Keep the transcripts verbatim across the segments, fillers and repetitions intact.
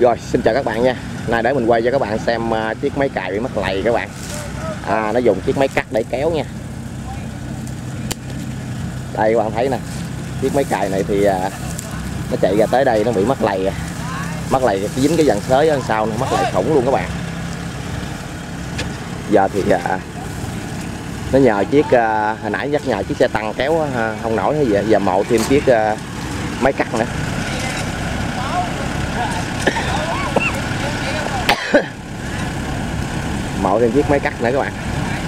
Rồi, xin chào các bạn nha. Nay để mình quay cho các bạn xem uh, chiếc máy cày bị mất lầy các bạn. À, nó dùng chiếc máy cắt để kéo nha. Đây các bạn thấy nè, chiếc máy cày này thì uh, nó chạy ra tới đây nó bị mất lầy. Mất lầy dính cái dàn xới ở sau nó mất lầy khủng luôn các bạn. Giờ thì uh, nó nhờ chiếc uh, hồi nãy nhắc nhờ chiếc xe tăng kéo uh, không nổi hay gì, giờ mộ thêm chiếc uh, máy cắt nữa. Mộ thêm chiếc máy cắt nữa các bạn.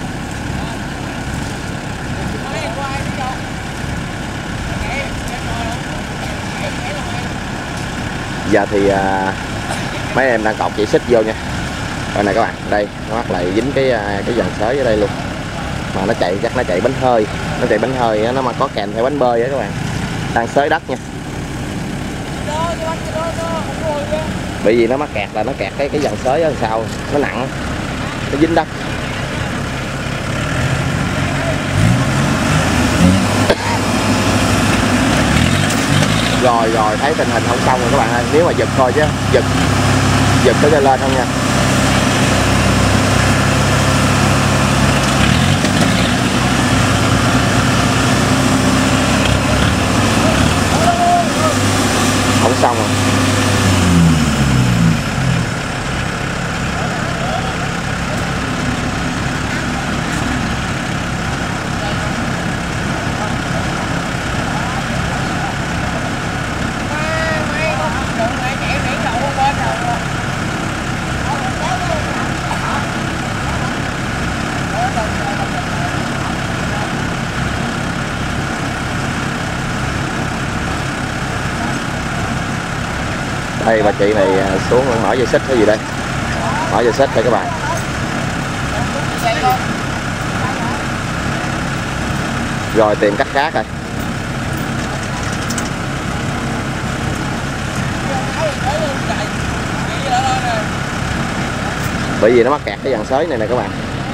Giờ thì uh, mấy em đang cột chỉ xích vô nha. Rồi này các bạn, đây nó mắc lại dính cái uh, cái dàn xới ở đây luôn. Mà nó chạy chắc nó chạy bánh hơi, nó chạy bánh hơi nó mà có kèm theo bánh bơi á các bạn. Đang xới đất nha. Bởi vì nó mắc kẹt là nó kẹt cái cái dàn xới ở sau, nó nặng, nó dính đất. Rồi rồi thấy tình hình không xong rồi các bạn ơi, nếu mà giật thôi chứ giật giật có cho lên không nha. Không xong rồi. Đây bà chị này xuống mở dây xích cái gì đây, mở dây xích đây các bạn. Rồi tìm cách khác rồi. Bởi vì nó mắc kẹt cái dàn xới này nè các bạn.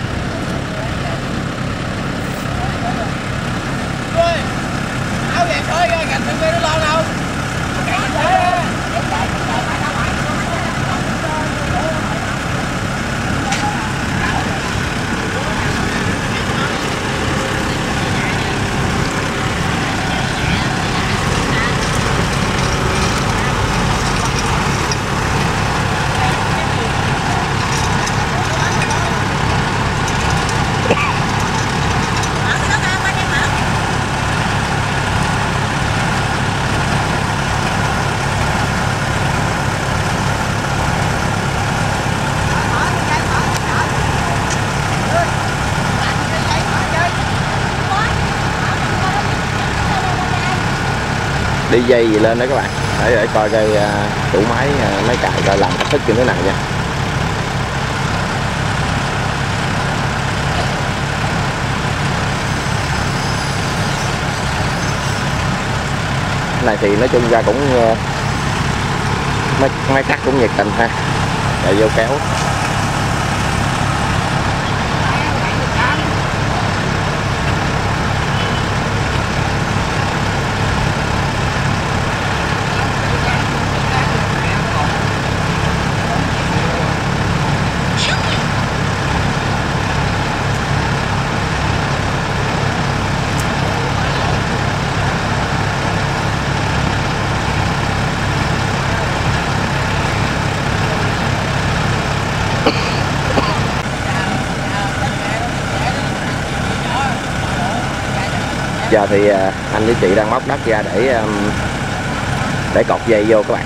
Đi dây gì lên đó các bạn, để, để coi coi uh, chủ máy uh, máy cày coi làm cách thức như thế nào nha. Cái này thì nói chung ra cũng uh, máy, máy cắt cũng nhiệt tình ha, chạy vô kéo. Giờ thì anh với chị đang móc đất ra để để cột dây vô các bạn.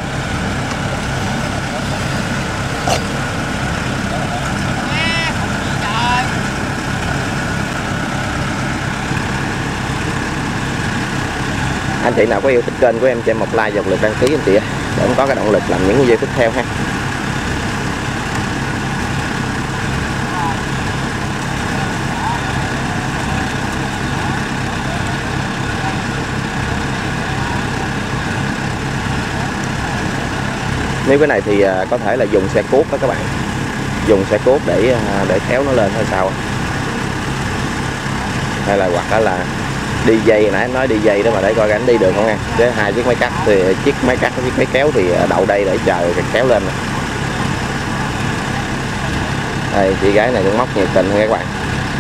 Anh chị nào có yêu thích kênh của em cho em một like và một lượt đăng ký anh chị, để em có cái động lực làm những video tiếp theo ha. Nếu cái này thì có thể là dùng xe cuốc đó các bạn, dùng xe cuốc để để kéo nó lên hay sao, hay là hoặc là đi dây, nãy nói đi dây đó mà để coi ảnh đi được không nha. Với hai chiếc máy cắt thì chiếc máy cắt chiếc máy kéo thì đậu đây để chờ kéo lên. Đây chị gái này cũng móc nhiệt tình nha các bạn.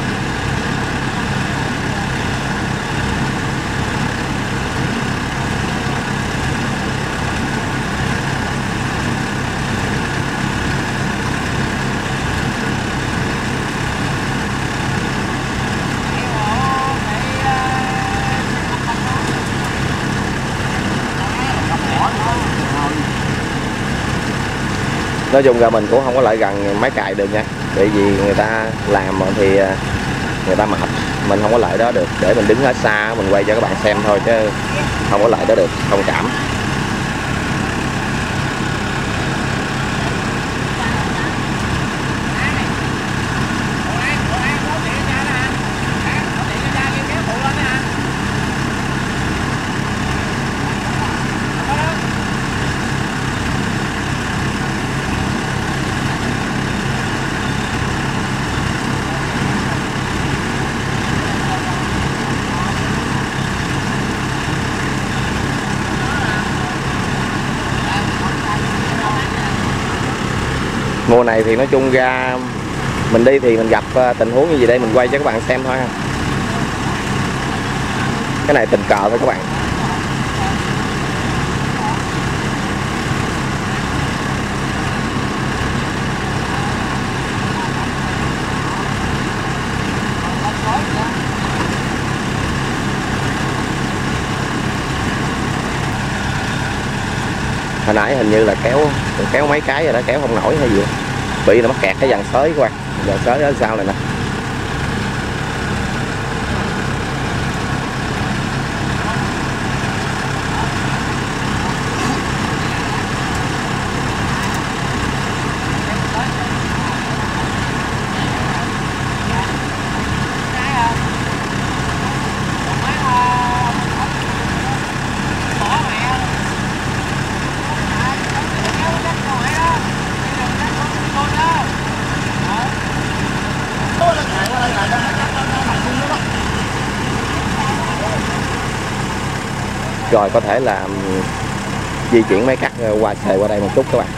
Nói chung ra mình cũng không có lại gần máy cày được nha, bởi vì người ta làm thì người ta mệt, mình không có lại đó được, để mình đứng ở xa mình quay cho các bạn xem thôi chứ không có lại đó được, thông cảm. Mùa này thì nói chung ra mình đi thì mình gặp tình huống như gì đây mình quay cho các bạn xem thôi ha. Cái này tình cờ thôi các bạn. Hồi nãy hình như là kéo kéo mấy cái rồi đó, kéo không nổi hay gì, bị nó mắc kẹt cái dàn xới các bạn, dàn xới ở sau này nè. Rồi có thể là di chuyển máy cắt qua xề qua đây một chút các bạn.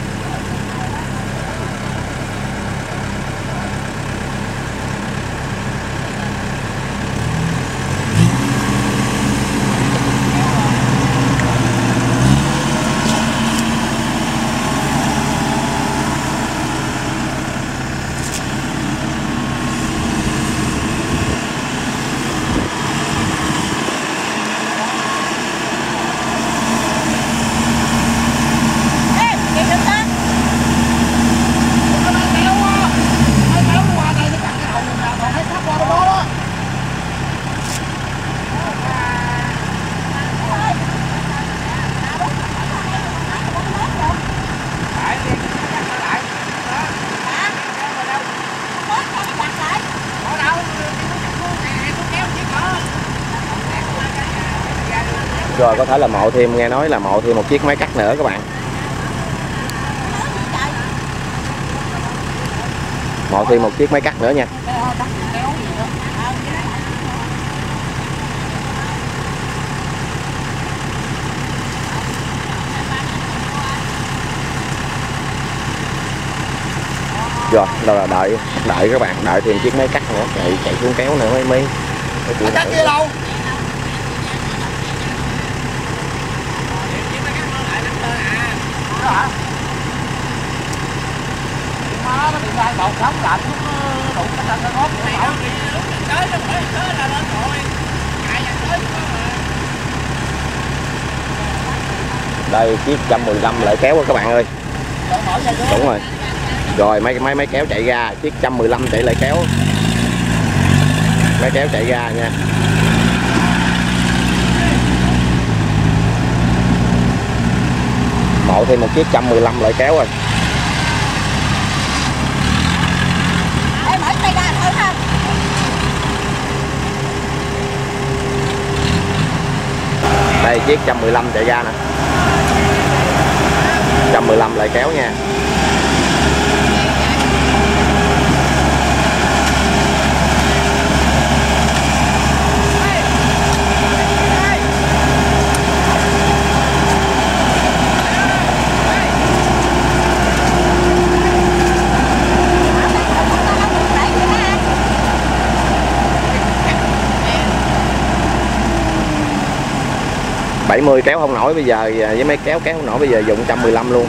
Rồi có thể là mộ thêm, nghe nói là mộ thêm một chiếc máy cắt nữa các bạn. Mộ thêm một chiếc máy cắt nữa nha. Rồi đâu là đợi đợi các bạn, đợi thêm chiếc máy cắt nữa, chạy chạy xuống kéo nữa mới mới. Cắt kia đâu? Đây chiếc một trăm mười lăm lại kéo quá các bạn ơi. Đúng rồi. Rồi mấy máy máy kéo chạy ra, chiếc một trăm mười lăm chạy lại kéo. Máy kéo chạy ra nha. Mộ thêm một chiếc một trăm mười lăm lại kéo rồi. Đây chiếc một trăm mười lăm chạy ra nè. một trăm mười lăm lại kéo nha. bảy mươi kéo không nổi bây giờ, với mấy kéo kéo không nổi bây giờ dùng một trăm mười lăm luôn.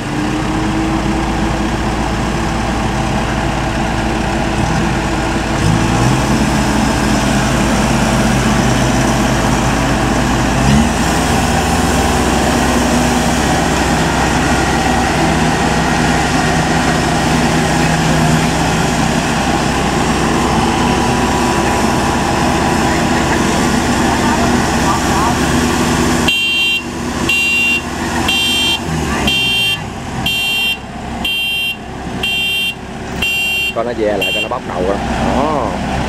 Con nó về lại, con nó bóc đầu rồi đó.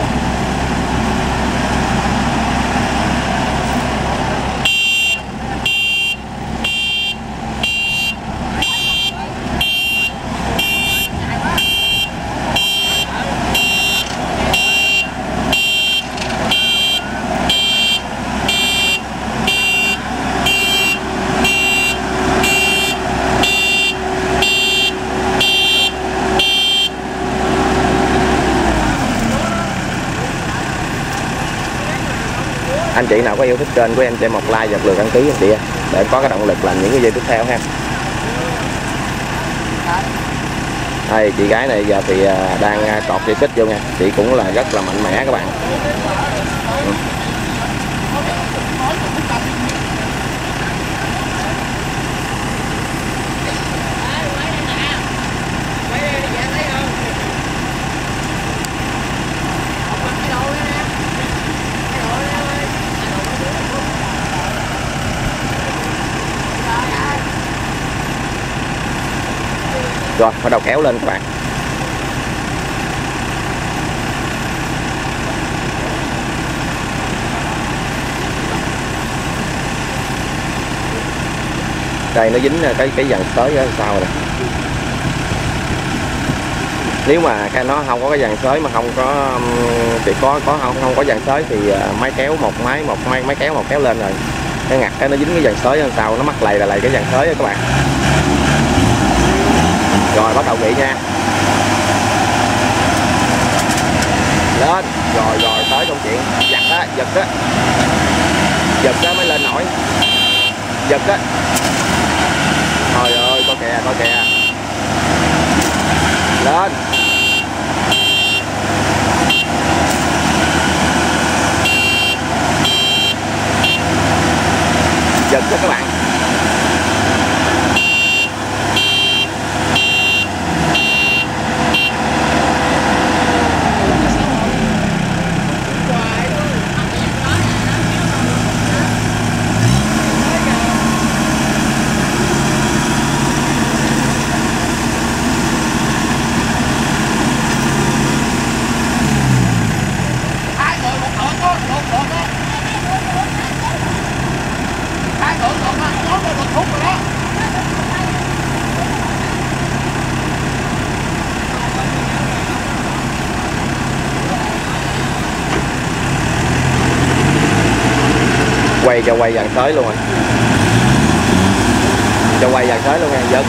Anh chị nào có yêu thích kênh của em cho em một like và một lượt đăng ký anh chị để em có cái động lực làm những cái video tiếp theo ha. Đây, chị gái này giờ thì đang cọt dây xích vô nha, chị cũng là rất là mạnh mẽ các bạn. Ừ. Rồi, bắt đầu kéo lên các bạn. Đây nó dính cái cái dàn xới ở sau rồi. Nếu mà cái nó không có cái dàn xới mà không có thì có có không không có dàn xới thì máy kéo một máy một máy máy kéo một kéo lên rồi. Cái ngặt cái nó dính cái dàn xới ở sau, nó mắc lầy là lầy cái dàn xới đó các bạn. Rồi bắt đầu nghỉ nha. Lên. Rồi rồi tới công chuyện giật á, giật á. Giật á mới lên nổi. Giật á. Trời ơi, có kè, có kè. Lên. Giật á các bạn. Quay cho quay dàn tới luôn rồi, cho quay dàn tới luôn nha. Giật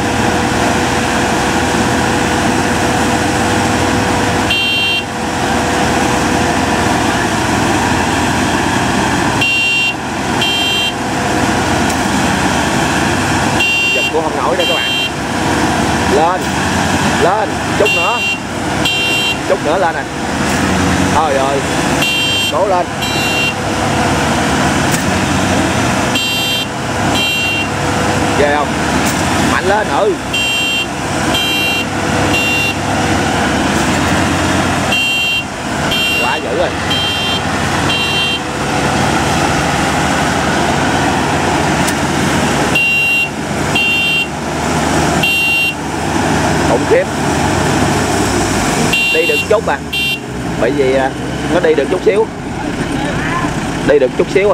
giật cũng không nổi đâu các bạn. Lên lên chút nữa, chút nữa lên nè. Trời ơi, cố lên. Ghê không? Mạnh lên. Ừ. Quá dữ rồi. Khủng khiếp. Đi được chút à. Bởi vì nó đi được chút xíu. Đi được chút xíu à.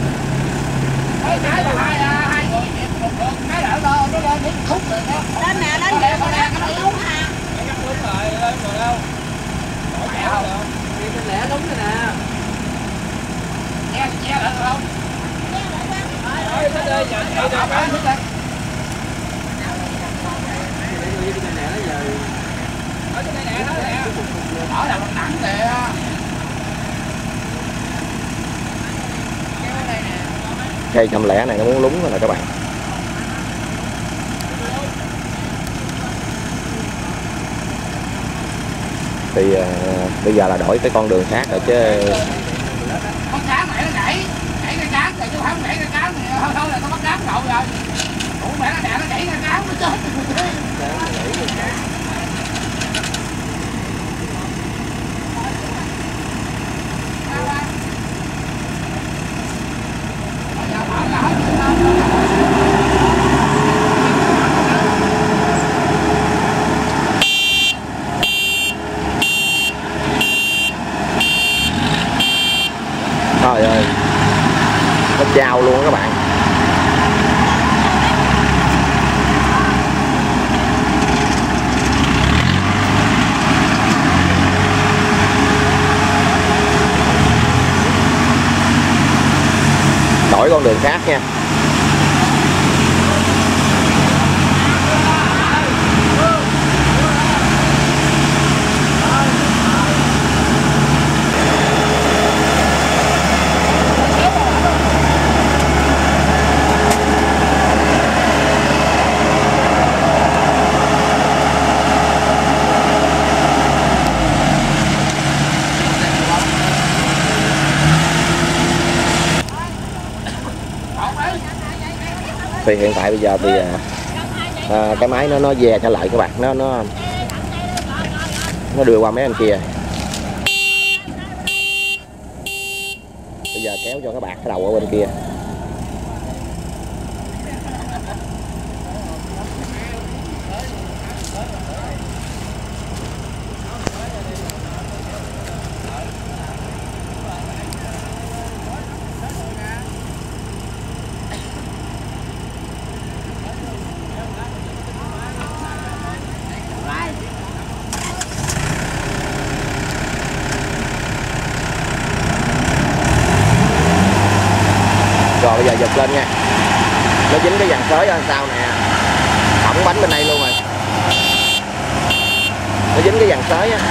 Lên nè, lên nè, con nè, con đúng ha. Đúng rồi, lên rồi đâu. Bỏ kẹo không? Đi bên lẻ đúng rồi nè. Che, che lại không? Rồi, đi, giờ đi được bán hết đây. Đi bên nè nó giờ. Ở trên đây nè, đó nè. Ở là nặng kìa. Kéo ở đây nè. cây trăm lẻ này nó muốn lúng rồi nè các bạn. Thì uh, bây giờ là đổi cái con đường khác rồi chứ. Con cá mẹ nó nhảy, nhảy cái cám rồi chứ không nhảy cái cám thì thôi thôi là nó bắt cám cậu rồi. Ủa mẹ nó đẻ nó nhảy cái cám nó chết. Trời ơi, nó trao luôn các bạn. Đổi con đường khác nha. Thì hiện tại bây giờ thì à, cái máy nó nó dè trở lại các bạn, nó nó nó đưa qua mấy anh kia. Bây giờ kéo cho các bạn cái đầu ở bên kia. Rồi bây giờ giật lên nha. Nó dính cái dàn xới ở sau nè. Hỏng bánh bên đây luôn rồi. Nó dính cái dàn xới á.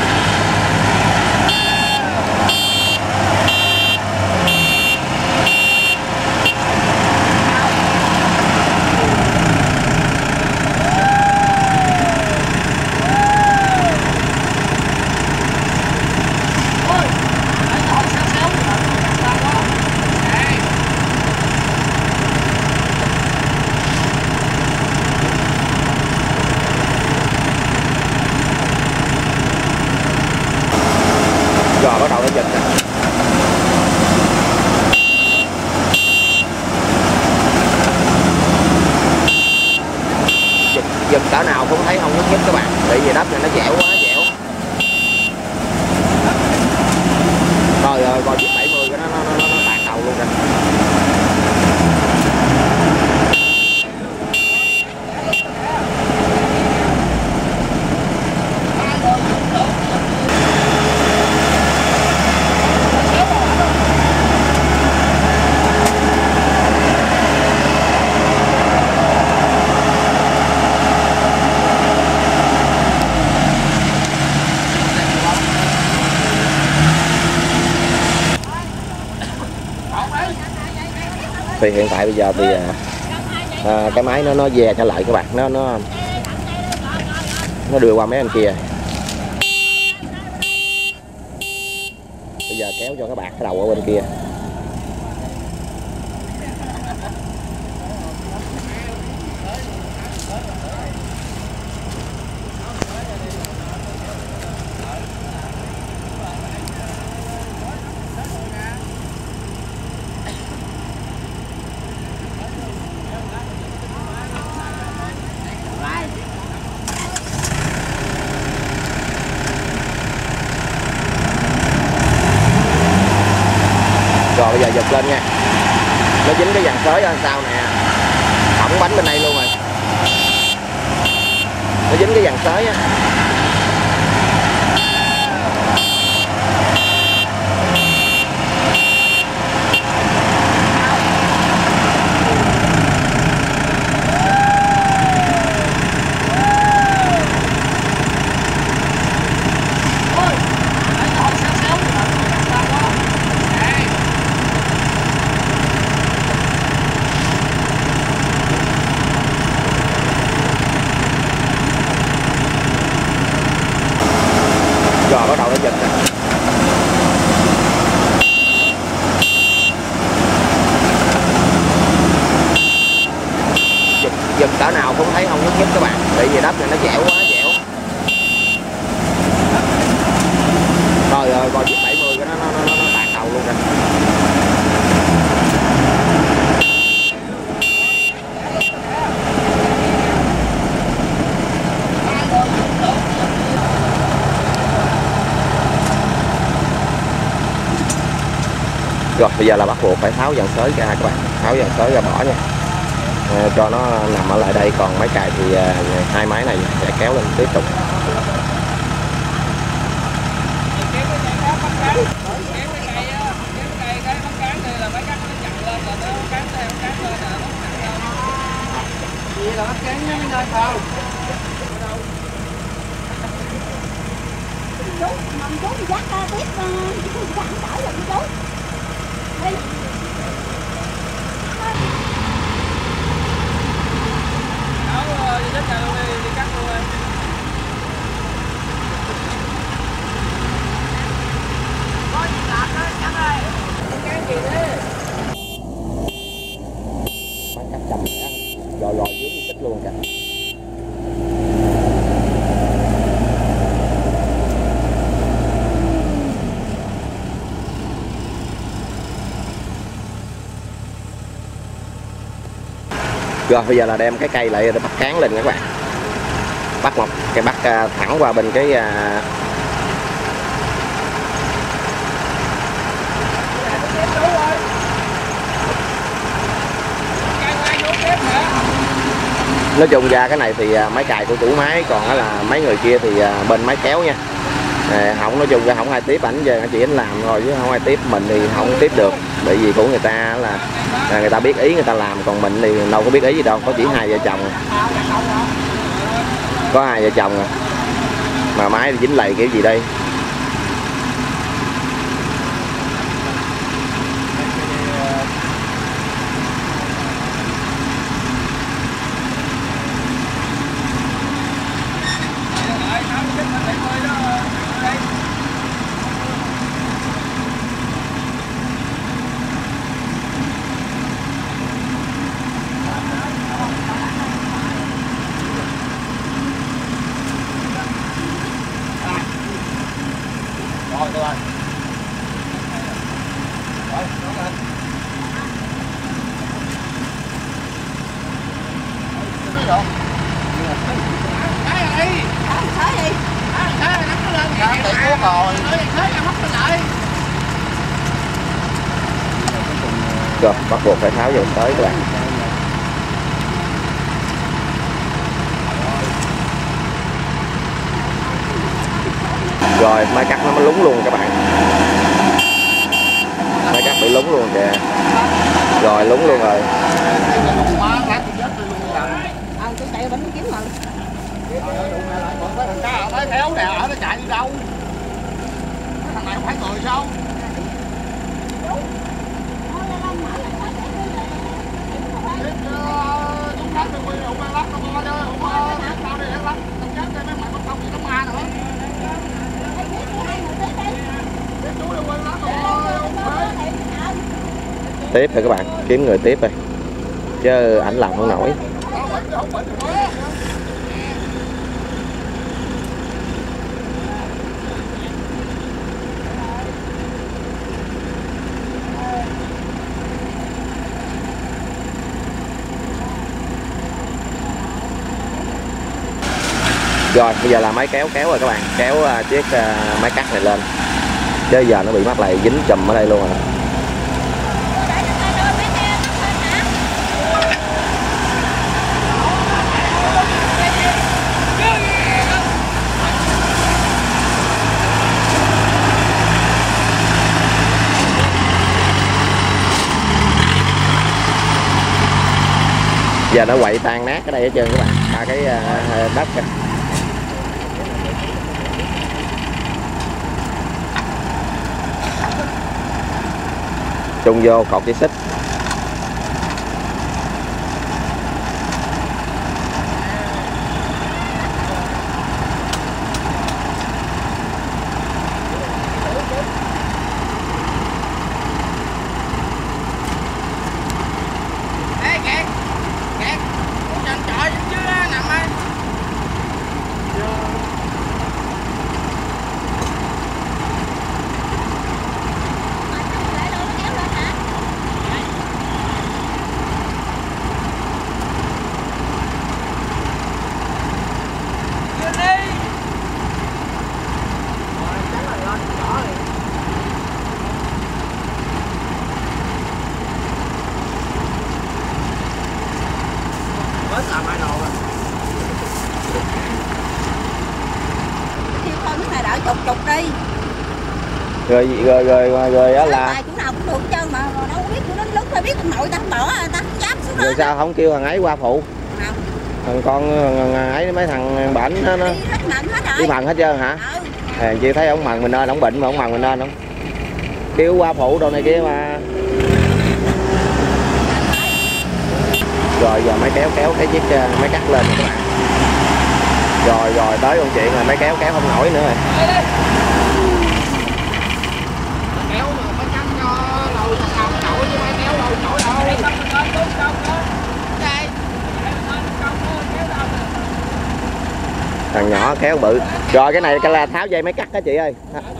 Rồi bắt đầu nó giật nè. Giật, giật cỡ nào cũng thấy không nhúc nhích các bạn. Tại vì đất này nó dẻo quá, dẻo. Rồi rồi coi chiếc bảy mươi cái nó nó nó nó tạt đầu luôn kìa. Thì hiện tại bây giờ thì à, cái máy nó nó dè trở lại các bạn, nó nó nó đưa qua mấy anh kia. Bây giờ kéo cho các bạn cái đầu ở bên kia. Rồi bây giờ giật lên nha. Nó dính cái dàn xới ở sau nè. Hỏng bánh bên đây luôn rồi. Nó dính cái dàn xới á. Rồi bắt đầu nó giật nè. Giật, giật cỡ nào cũng thấy không nhúc nhích các bạn, tại vì đất này nó dẻo quá, dẻo. Rồi rồi coi chiếc bảy mươi cái nó nó nó nó tạt đầu luôn nè. Rồi bây giờ là bắt buộc phải tháo dàn xới ra các bạn, tháo dàn xới ra bỏ nha, à, cho nó nằm ở lại đây. Còn máy cài thì à, hai máy này sẽ kéo lên tiếp tục. Vậy là bắt cán nó mới nơi không? Chú, mầm chú thì dắt ra tiếp, dặn đỡ rồi chú. Đi. Đó, đi chết luôn đi, đi cắt luôn đi. Có gì làm đó, cắt ơi. Cán gì thế? Máy cắt chậm rãi, lòi lòi dưới như xích luôn kìa. Rồi bây giờ là đem cái cây lại để bắt cán lên các bạn, bắt một cái bắt thẳng qua bên cái nói chung ra cái này thì máy cài của chủ máy, còn đó là mấy người kia thì bên máy kéo nha. À, không nói chung ra không ai tiếp ảnh về, chỉ ảnh làm thôi chứ không ai tiếp. Mình thì không tiếp được, bởi vì của người ta là, là người ta biết ý người ta làm, còn mình thì đâu có biết ý gì đâu. Có chỉ hai vợ chồng, có hai vợ chồng à. Mà máy thì dính lầy kiểu gì đây. Rồi bắt buộc phải tháo dòng tới các bạn. Rồi máy cắt nó mới lúng luôn các bạn, máy cắt bị lúng luôn kìa. Rồi lúng luôn rồi. Tôi chạy bánh kiếm rồi. Thằng cá ở kéo nè, ở nó chạy đi đâu? Thằng này không phải người sao? Tiếp rồi các bạn, kiếm người tiếp rồi chứ ảnh làm không nổi. Rồi bây giờ là máy kéo kéo rồi các bạn, kéo uh, chiếc uh, máy cắt này lên, chứ giờ nó bị mắc lại dính chùm ở đây luôn rồi. Giờ nó quậy tan nát cái đây hết trơn các bạn, ba cái uh, đất kìa. Chung vô cột dây xích. chục chục đi. Rồi rồi rồi rồi, rồi đó là Bài chỗ nào cũng được hết trơn mà đâu biết tụi nó lúc phải biết ông nội ta không bỏ ta không dám xuống đó. rồi sao không kêu thằng ấy qua phụ? Nào. Thằng con thằng ấy mấy thằng bệnh nó nó Đi hết mần hết rồi. đi mần hết trơn hả? Ừ. À, chị thấy ông mần mình nên ông bệnh mà ông mần mình nên không? Kêu qua phụ đồ này kia mà. Rồi giờ mới kéo kéo cái chiếc máy cắt lên các bạn. Rồi rồi tới con chuyện rồi mới kéo kéo không nổi nữa rồi. Kéo mà mới cắt cho lầu thằng nào nổi chứ mấy kéo lầu nổi đâu. Đây xong rồi lên công đó. Đây. Thằng nhỏ kéo bự. Rồi cái này cái là tháo dây máy cắt đó chị ơi.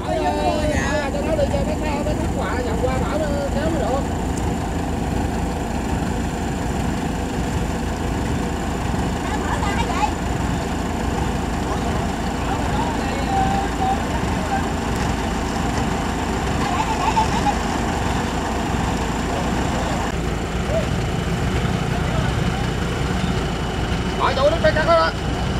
Hỏi tụi nó cái cắt đó.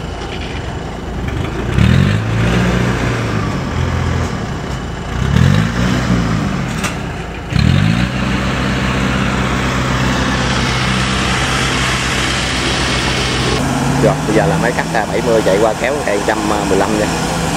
Rồi bây giờ là máy cắt bảy mươi chạy qua kéo cây một trăm mười lăm nha.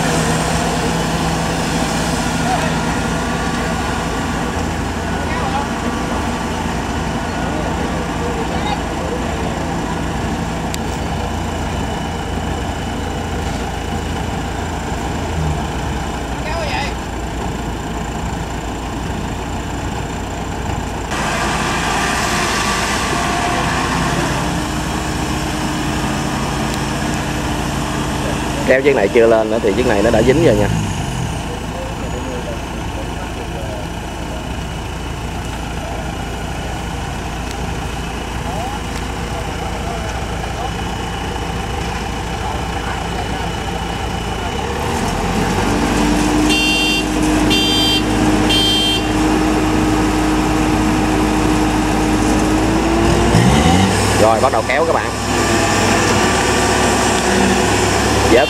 Kéo chiếc này chưa lên nữa thì chiếc này nó đã dính rồi nha. Rồi bắt đầu kéo các bạn. Dớp.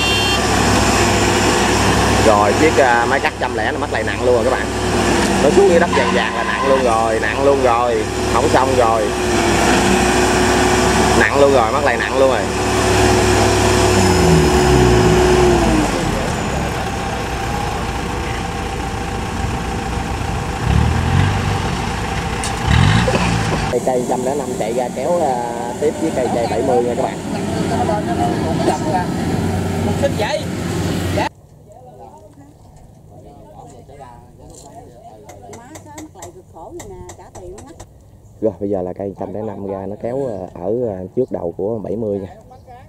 Rồi chiếc uh, máy cắt trăm lẻ nó mất lại nặng luôn rồi các bạn. Nó xuống dưới đất vàng vàng là nặng luôn rồi, nặng luôn rồi, không xong rồi. Nặng luôn rồi, mất lại nặng luôn rồi. Cây cây một trăm lẻ năm chạy ra kéo uh, tiếp với cây cây bảy mươi nha các bạn. Một xích vậy. Rồi bây giờ là cây một trăm lẻ năm ra nó kéo ở trước đầu của bảy mươi nha.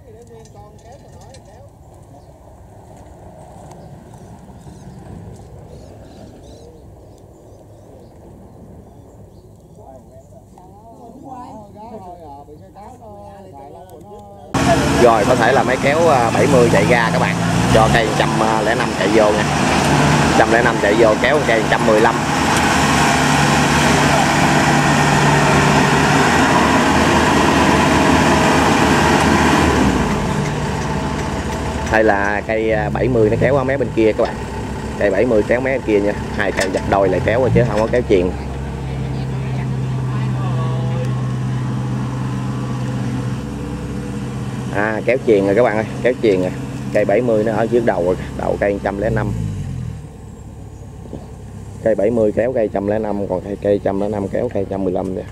Rồi có thể là máy kéo bảy mươi chạy ra các bạn, cho cây một trăm lẻ năm chạy vô nha. một trăm lẻ năm chạy vô kéo cây một trăm mười lăm. Hay là cây bảy mươi nó kéo qua mé bên kia các bạn. Cây bảy mươi kéo mé bên kia nha. Hai cây dập đôi lại kéo chứ không có kéo chuyền. À kéo chuyền rồi các bạn ơi, kéo chuyền rồi. Cây bảy mươi nó ở trước đầu rồi, đầu cây một trăm lẻ năm. Cây bảy mươi kéo cây một trăm lẻ năm, còn cây cây một trăm lẻ năm kéo cây một trăm mười lăm nè.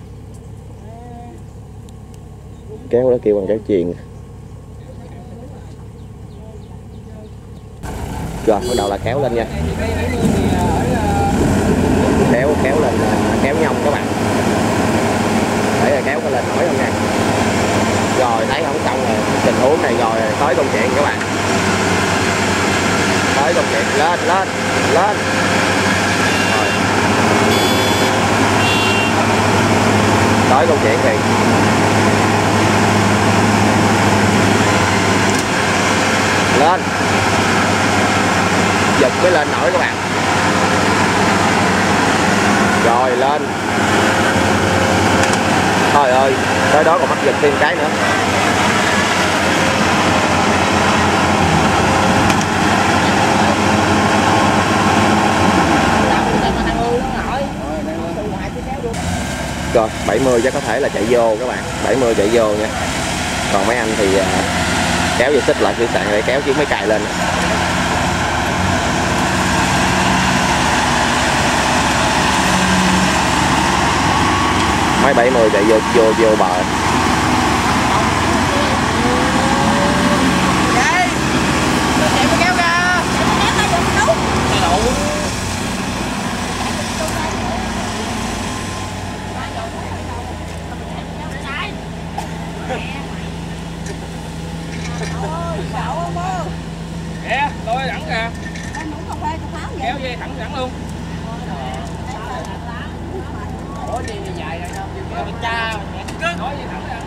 Kéo đó kêu bằng kéo chuyền. Rồi bắt đầu là kéo lên nha. Kéo kéo lên, kéo nhông các bạn. Để kéo cái lên nổi không nha. Rồi thấy không xong rồi, tình huống này rồi tới công chuyện các bạn. Tới công chuyện, lên lên lên. Rồi. Tới công chuyện thì lên. Giật mới lên nổi các bạn. Rồi lên. Trời ơi, tới đó còn mắc giật thêm cái nữa. bảy mươi chắc có thể là chạy vô các bạn, bảy mươi chạy vô nha. Còn mấy anh thì à, kéo dây xích lại phía sàn để kéo chiếc máy cày lên. Máy bảy mươi chạy vô vô vô bờ. Chạy mới kéo ra. Kéo ra dùng đúng. Đủ. Kìa, lôi thẳng kìa. Kéo dây thẳng thẳng luôn. Ủa gì dài rồi đâu, kêu cha mình nói gì thẳng ra.